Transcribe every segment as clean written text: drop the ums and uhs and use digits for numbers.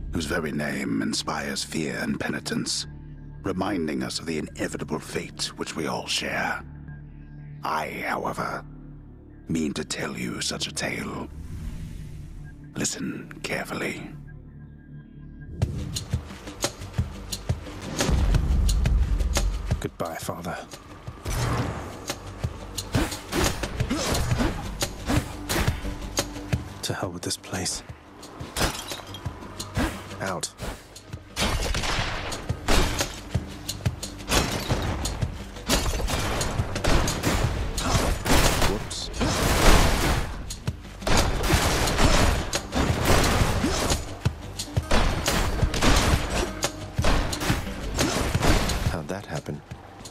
whose very name inspires fear and penitence, reminding us of the inevitable fate which we all share. I, however, mean to tell you such a tale. Listen carefully. Goodbye, Father. To hell with this place. Out. Whoops. How'd that happen?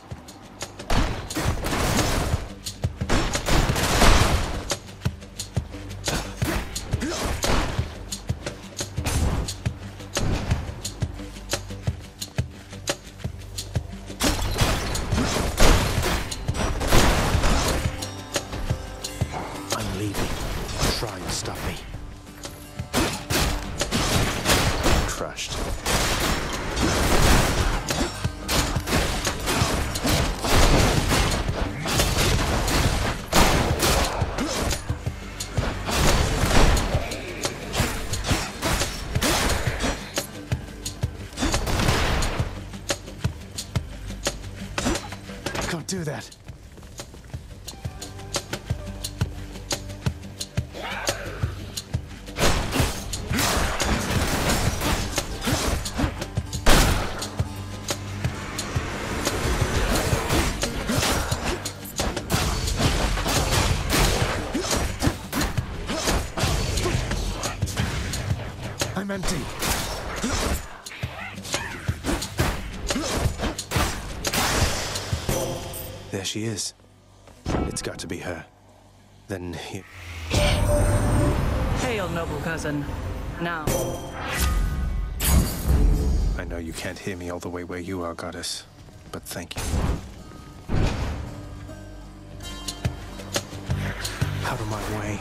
Try and stop me. Crushed. Can't do that. I'm empty. There she is. It's got to be her. Then he... Hail, noble cousin. Now. I know you can't hear me all the way where you are, goddess, but thank you. Out of my way.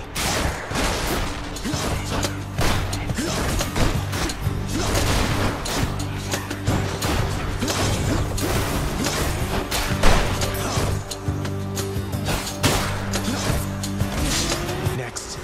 Next.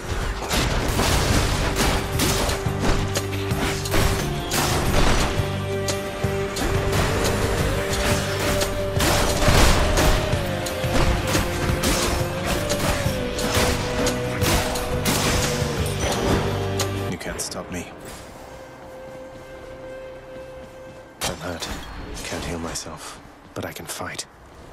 You can't stop me. I'm hurt. Can't heal myself, but I can fight.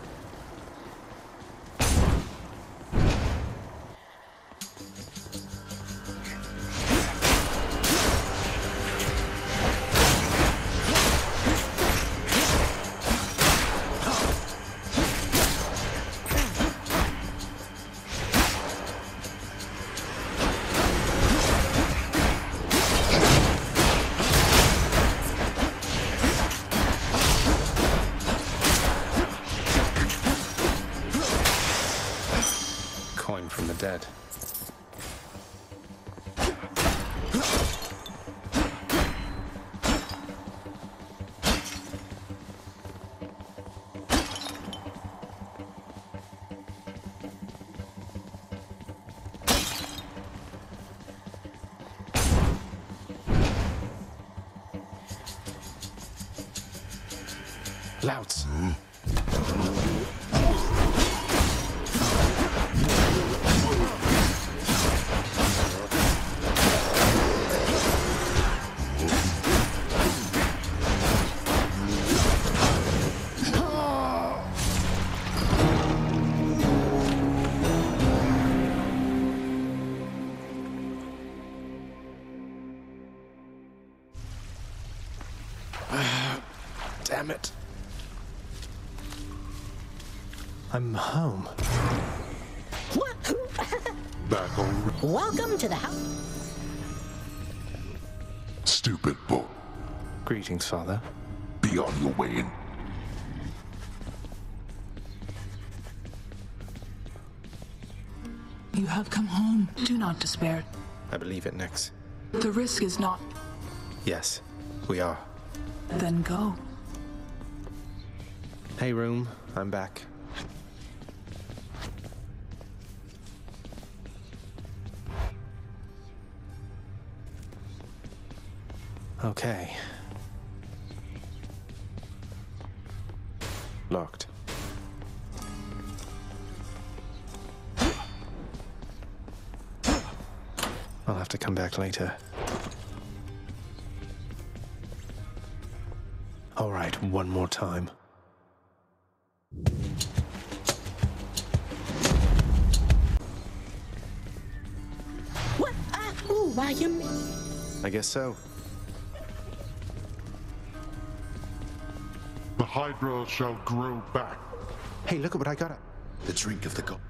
Coin from the dead. Louts. Damn it. I'm home. Back home. Welcome to the house. Stupid boy. Greetings, Father. Be on your way in. You have come home. Do not despair. I believe it, Nix. The risk is not... Yes, We are. Then go. Hey, room. I'm back. Okay. Locked. I'll have to come back later. All right, one more time. What? Ooh, why you? I guess so. The Hydra shall grow back. Hey, look at what I got. The drink of the god.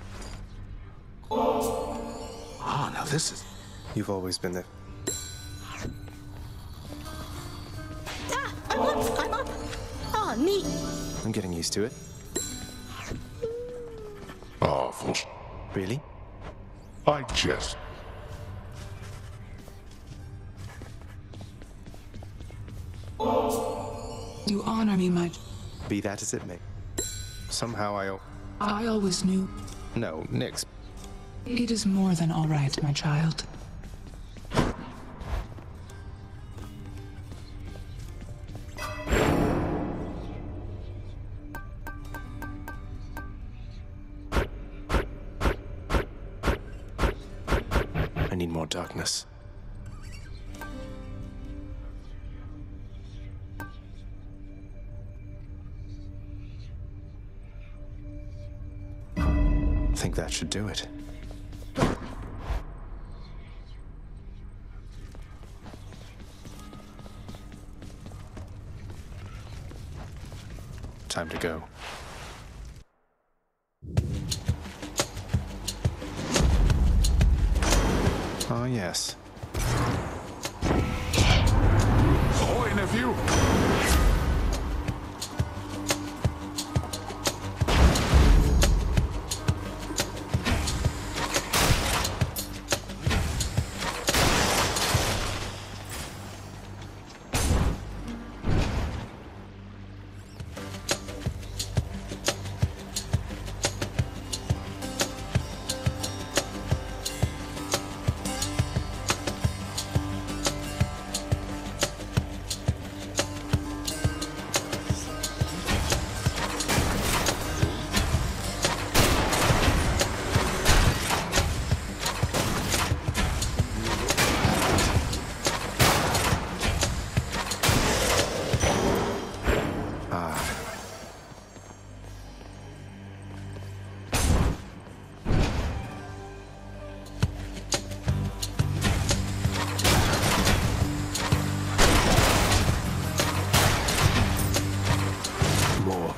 Now this is... You've always been there. I'm up. Oh, neat. I'm getting used to it. Awful. Really? I jest. You honor me much. Be that as it may. Somehow I always knew. No, Nix. It is more than all right, my child. I need more darkness. I think that should do it. Time to go. Oh, yes. Ahoy, nephew! More.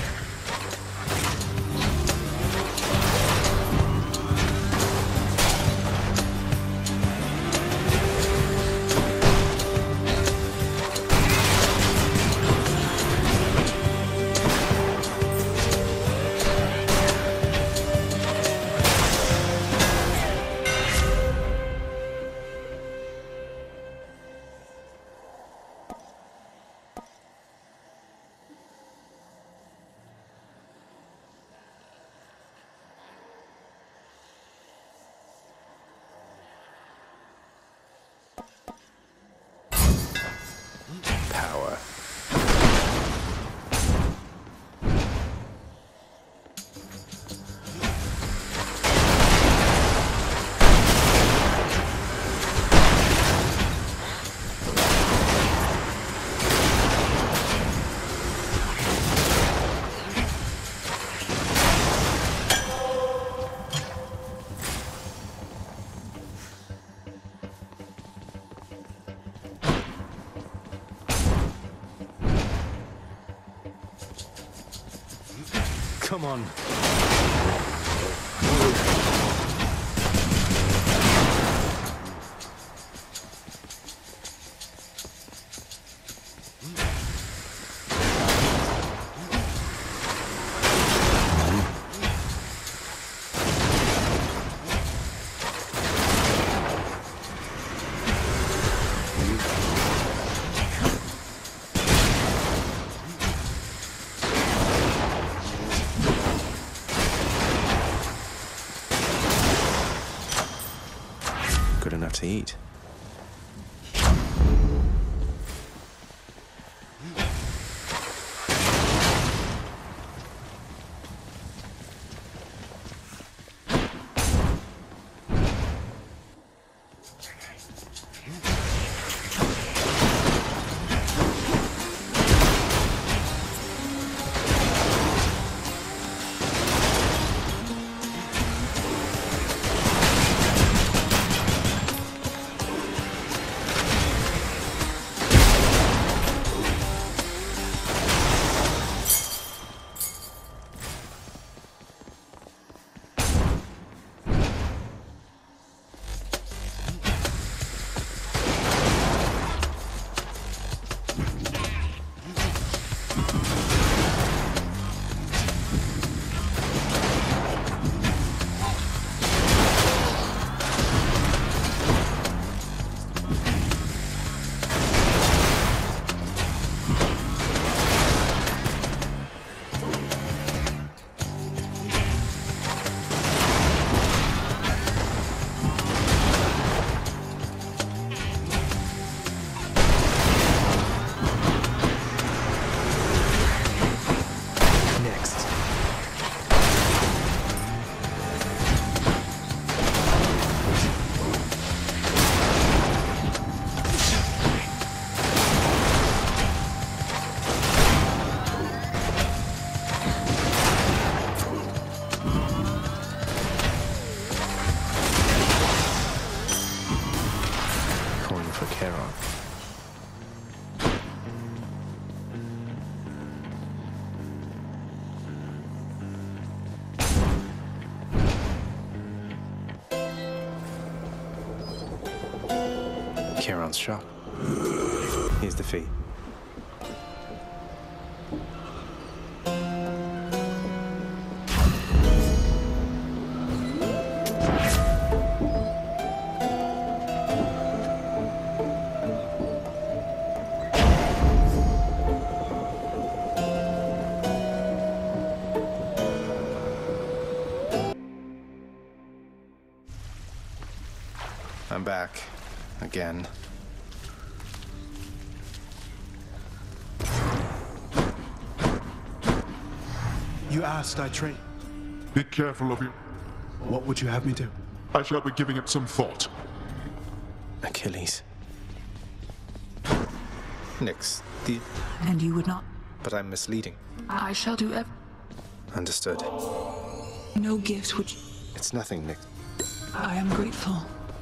Power. Come on. to eat. Charon's shop. Here's the fee. I'm back. Again. You asked, I trained. Be careful of you. What would you have me do? I shall be giving it some thought. Achilles. Nyx, And you would not. but I'm misleading. I shall do Understood. no gift which It's nothing, Nyx. I am grateful.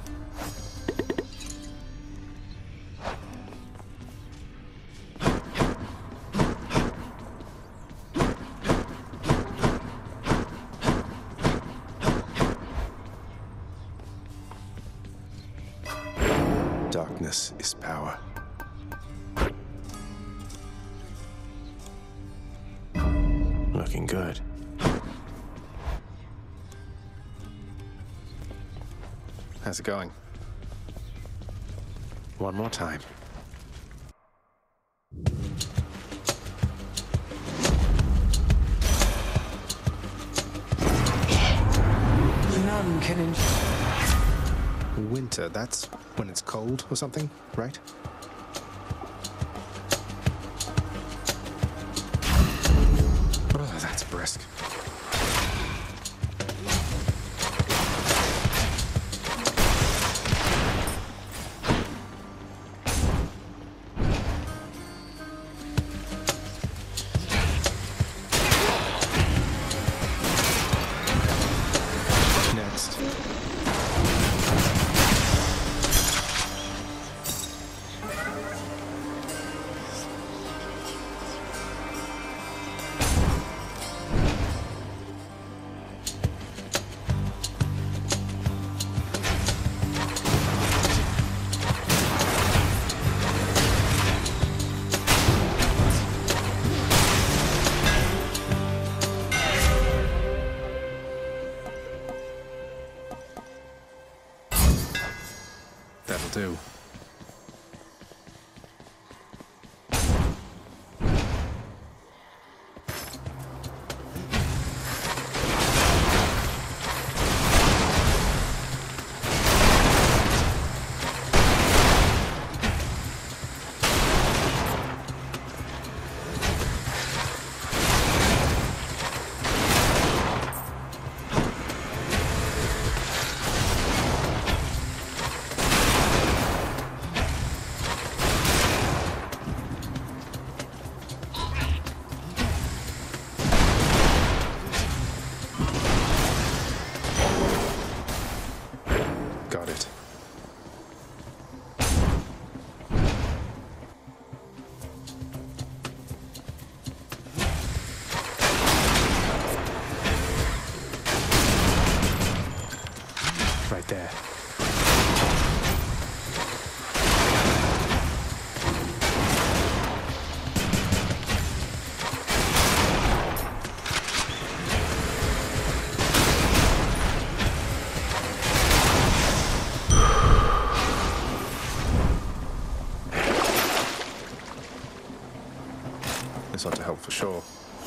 Darkness is power. Looking good. How's it going? One more time. None can Winter, that's when it's cold or something, right? Oh, that's brisk. Next. This ought to help for sure.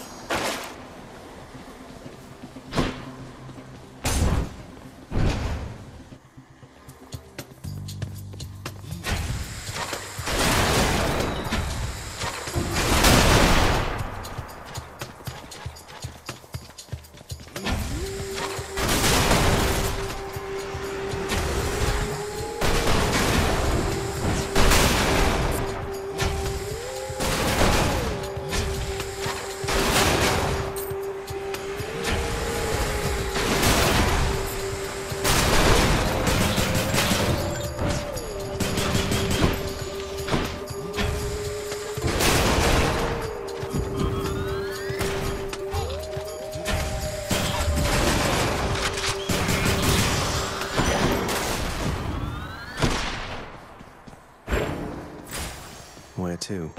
Where to?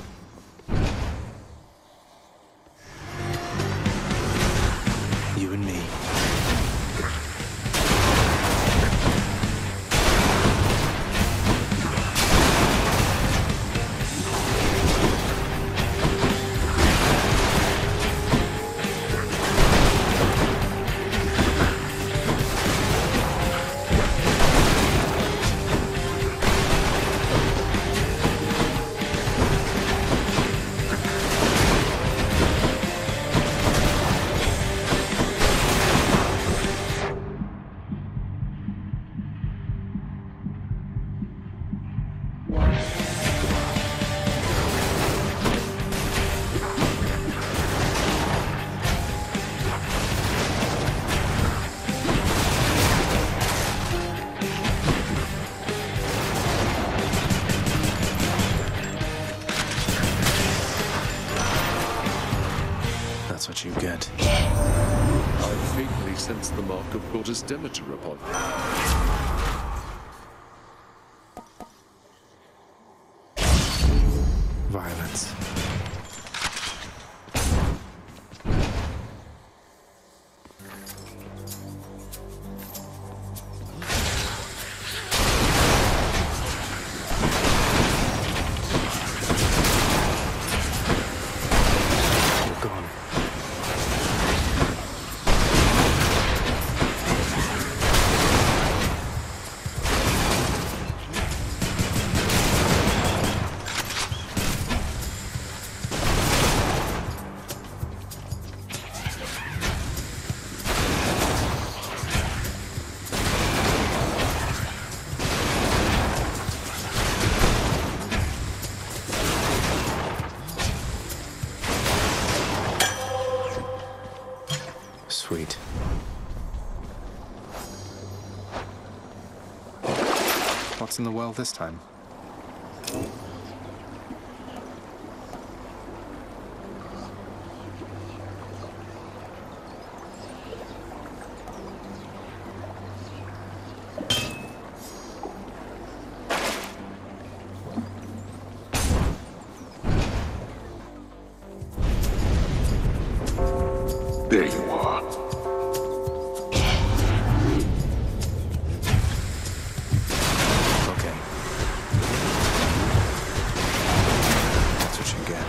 You and me. That's what you get. I faintly sense the mark of Goddess Demeter upon you. Violence. You're gone. Sweet. What's in the well this time? There you are. Okay. That's what you get.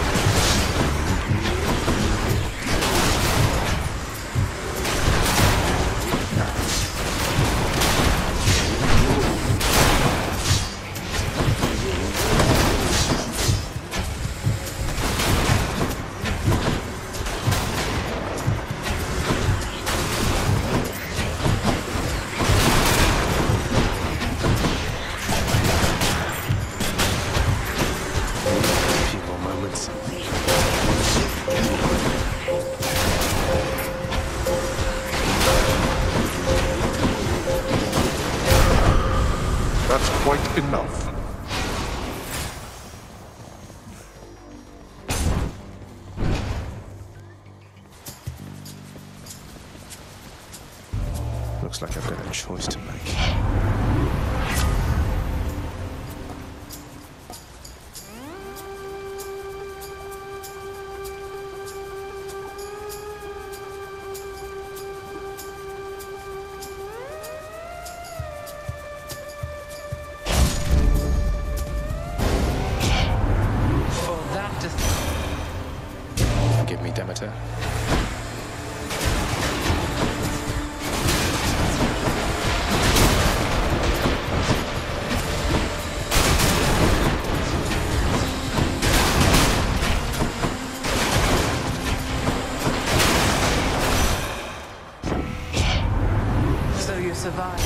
A few more moments. That's quite enough. Looks like I've got a choice to make. For that better. So you survived.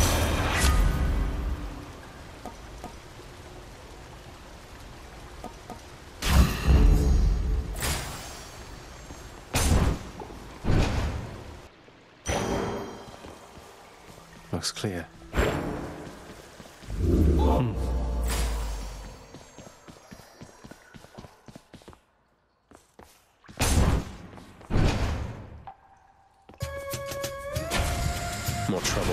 Looks clear. More trouble.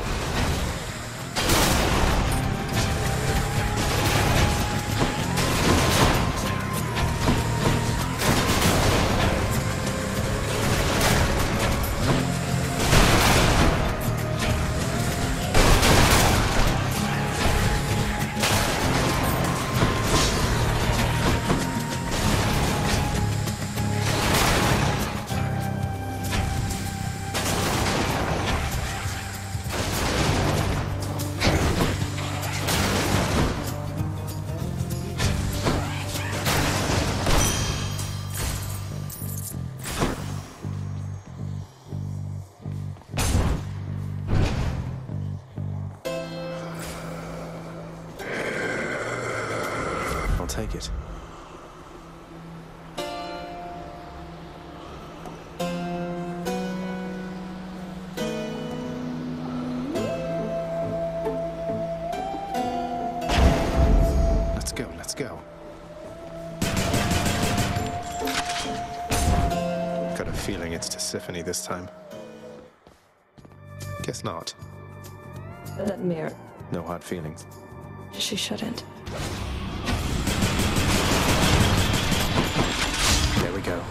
I'll take it. Let's go. Got a feeling it's Tisiphone this time. Guess not. That mirror. No hard feelings. She shouldn't. There we go.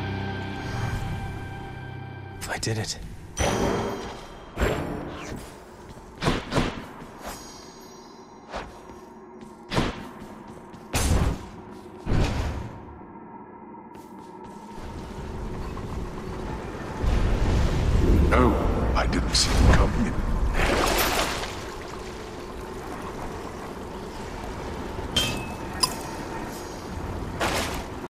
I did it. Oh, I didn't see it coming.